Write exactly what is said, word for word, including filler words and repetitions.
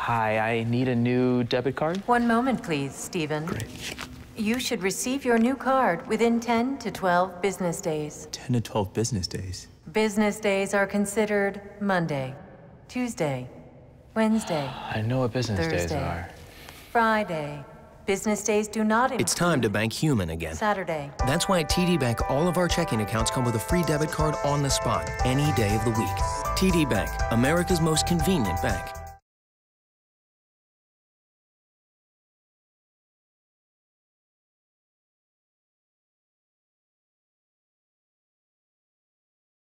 Hi, I need a new debit card. One moment, please, Stephen. Great. You should receive your new card within ten to twelve business days. ten to twelve business days. Business days are considered Monday, Tuesday, Wednesday, I know what business Thursday, days are. Friday. Business days do not include It's time to bank human again. Saturday. That's why at T D Bank, all of our checking accounts come with a free debit card on the spot, any day of the week. T D Bank, America's most convenient bank.